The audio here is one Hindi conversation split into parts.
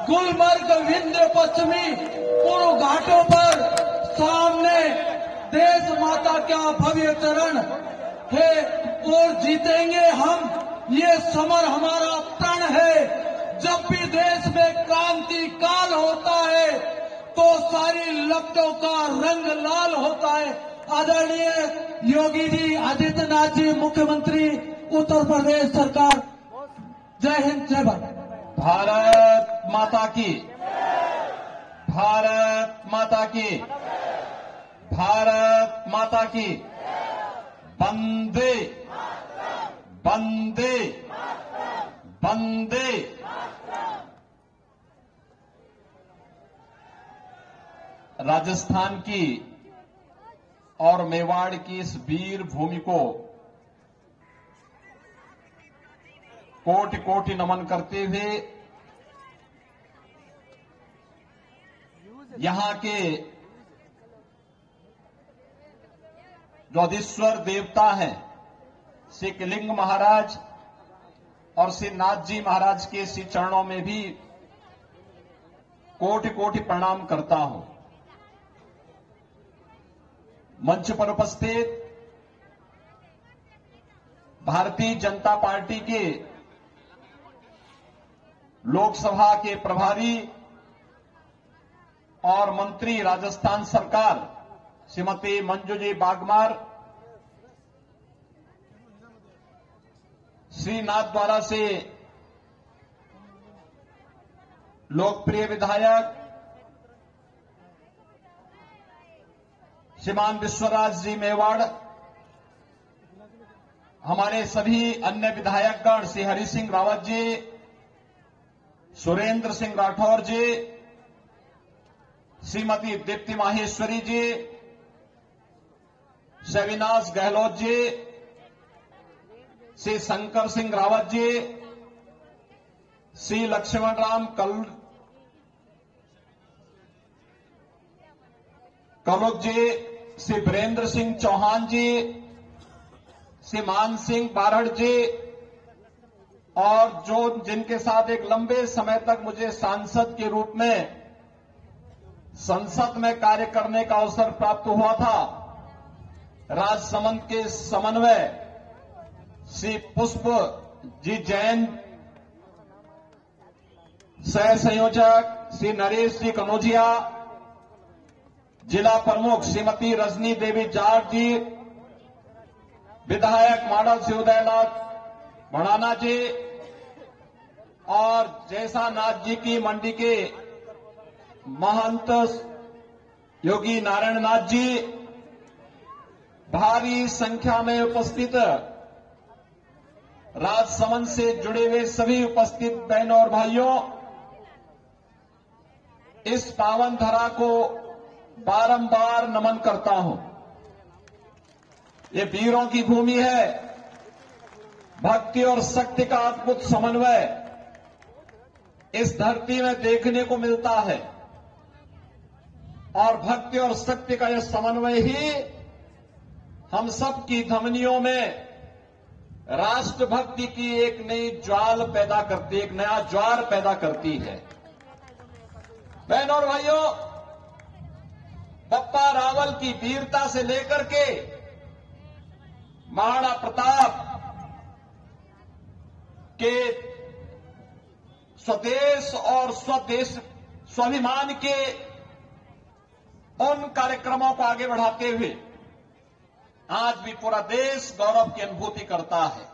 गुलमर्ग विंध्य पश्चिमी पूर्व घाटों पर सामने देश माता का भव्य चरण है और जीतेंगे हम। ये समर हमारा प्रण है। जब भी देश में क्रांति काल होता है तो सारी लपटों का रंग लाल होता है। आदरणीय योगी जी आदित्यनाथ जी मुख्यमंत्री उत्तर प्रदेश सरकार, जय हिंद जय भारत। भारत माता की, भारत माता की, भारत माता की। वंदे वंदे वंदे। राजस्थान की और मेवाड़ की इस वीर भूमि को कोटि कोटि नमन करते हुए यहां के जो अधीश्वर देवता हैं श्री कलिंग महाराज और श्री नाथ जी महाराज के श्री चरणों में भी कोटि कोटि प्रणाम करता हूं। मंच पर उपस्थित भारतीय जनता पार्टी के लोकसभा के प्रभारी और मंत्री राजस्थान सरकार श्रीमती मंजू जी बागमार, श्री नाथद्वारा से लोकप्रिय विधायक श्रीमान विश्वराज जी मेवाड़, हमारे सभी अन्य विधायकगण श्री हरि सिंह रावत जी, सुरेंद्र सिंह राठौर जी, श्रीमती दीप्ति माहेश्वरी जी, श्री अविनाश गहलोत जी, श्री शंकर सिंह रावत जी, श्री लक्ष्मण राम कलुक जी, श्री वीरेंद्र सिंह चौहान जी, श्री मान सिंह बारड़ जी और जो जिनके साथ एक लंबे समय तक मुझे सांसद के रूप में संसद में कार्य करने का अवसर प्राप्त हुआ था, राजसमंद के समन्वय श्री पुष्प जी जैन, सह संयोजक श्री नरेश जी कनौजिया, जिला प्रमुख श्रीमती रजनी देवी जाट जी, विधायक मॉडल श्री उदयनाथ भड़ाना जी और जैसा नाथ जी की मंडी के महंत योगी नारायण नाथ जी, भारी संख्या में उपस्थित राजसमंद से जुड़े हुए सभी उपस्थित बहनों और भाइयों, इस पावन धरा को बारंबार नमन करता हूं। ये वीरों की भूमि है। भक्ति और शक्ति का अद्भुत समन्वय इस धरती में देखने को मिलता है और भक्ति और शक्ति का यह समन्वय ही हम सब की धमनियों में राष्ट्रभक्ति की एक नई ज्वाल पैदा करती, एक नया ज्वार पैदा करती है। बहनों और भाइयों, बप्पा रावल की वीरता से लेकर के महाराणा प्रताप के स्वदेश और स्वाभिमान के उन कार्यक्रमों को आगे बढ़ाते हुए आज भी पूरा देश गौरव की अनुभूति करता है।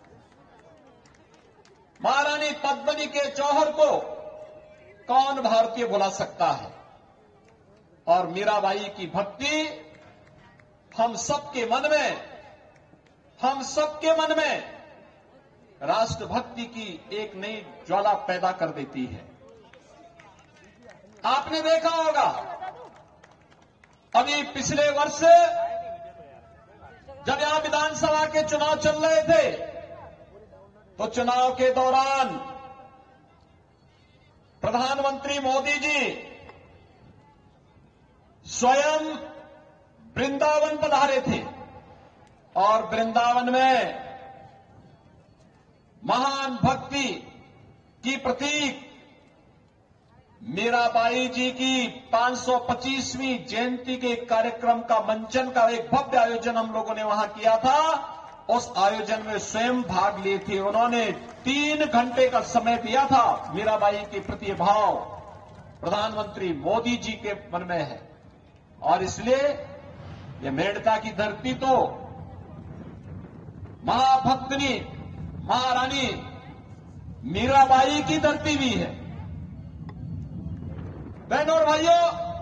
महारानी पद्मिनी के जौहर को कौन भारतीय भुला सकता है और मीराबाई की भक्ति हम सबके मन में राष्ट्रभक्ति की एक नई ज्वाला पैदा कर देती है। आपने देखा होगा अभी पिछले वर्ष जब यहां विधानसभा के चुनाव चल रहे थे तो चुनाव के दौरान प्रधानमंत्री मोदी जी स्वयं वृंदावन पधारे थे और वृंदावन में महान भक्ति की प्रतीक मीराबाई जी की 525वीं जयंती के कार्यक्रम का मंचन का एक भव्य आयोजन हम लोगों ने वहां किया था। उस आयोजन में स्वयं भाग लिए थे। उन्होंने 3 घंटे का समय दिया था। मीराबाई के प्रति भाव प्रधानमंत्री मोदी जी के मन में है और इसलिए ये मेड़ता की धरती तो महाभक्तनी महारानी मीराबाई की धरती भी है। बहनों और भाइयों,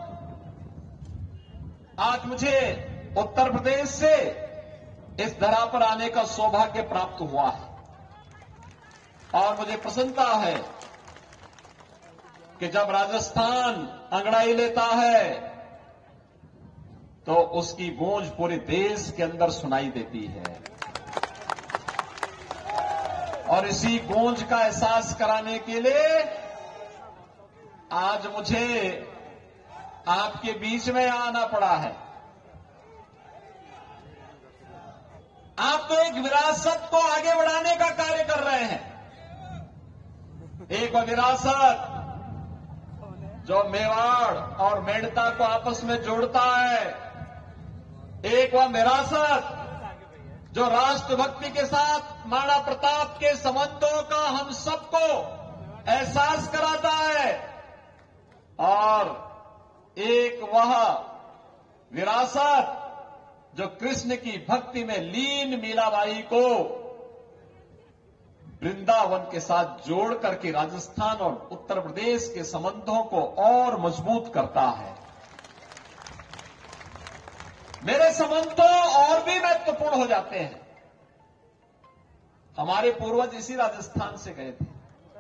आज मुझे उत्तर प्रदेश से इस धरा पर आने का सौभाग्य प्राप्त हुआ है और मुझे प्रसन्नता है कि जब राजस्थान अंगड़ाई लेता है तो उसकी गूंज पूरे देश के अंदर सुनाई देती है और इसी गूंज का एहसास कराने के लिए आज मुझे आपके बीच में आना पड़ा है। आप तो एक विरासत को आगे बढ़ाने का कार्य कर रहे हैं। एक विरासत जो मेवाड़ और मेड़ता को आपस में जोड़ता है, एक वह विरासत जो राष्ट्रभक्ति के साथ महाराणा प्रताप के संबंधों का हम सबको एहसास कराता है और एक वह विरासत जो कृष्ण की भक्ति में लीन मीराबाई को वृंदावन के साथ जोड़ करके राजस्थान और उत्तर प्रदेश के संबंधों को और मजबूत करता है। मेरे संबंध तो और भी महत्वपूर्ण हो जाते हैं। हमारे पूर्वज इसी राजस्थान से गए थे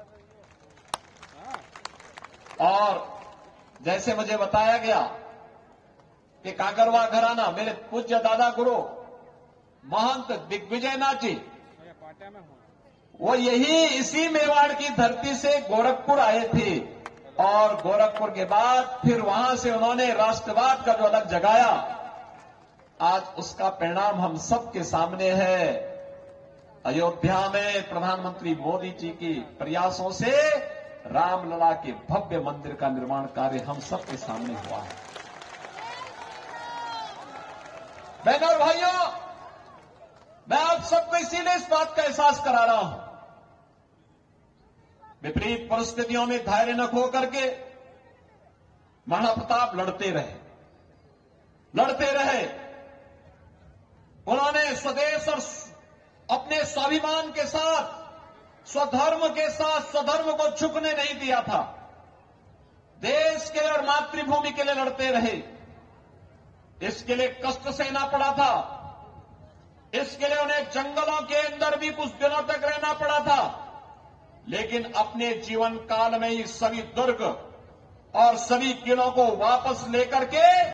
और जैसे मुझे बताया गया कि कागरवा घराना मेरे पूज्य दादा गुरु महंत दिग्विजयनाथ जी वो यही इसी मेवाड़ की धरती से गोरखपुर आए थे और गोरखपुर के बाद फिर वहां से उन्होंने राष्ट्रवाद का जो अलग जगाया, आज उसका परिणाम हम सबके सामने है। अयोध्या में प्रधानमंत्री मोदी जी के प्रयासों से रामलला के भव्य मंदिर का निर्माण कार्य हम सबके सामने हुआ है। बहनों और भाइयों, मैं आप सबको इसीलिए इस बात का एहसास करा रहा हूं। विपरीत परिस्थितियों में धैर्य न खो करके महाराणा प्रताप लड़ते रहे। उन्होंने स्वदेश और अपने स्वाभिमान के साथ, स्वधर्म के साथ स्वधर्म को झुकने नहीं दिया था। देश के और मातृभूमि के लिए लड़ते रहे। इसके लिए कष्ट सहना पड़ा था। इसके लिए उन्हें जंगलों के अंदर भी कुछ दिनों तक रहना पड़ा था, लेकिन अपने जीवन काल में ही सभी दुर्ग और सभी किलों को वापस लेकर के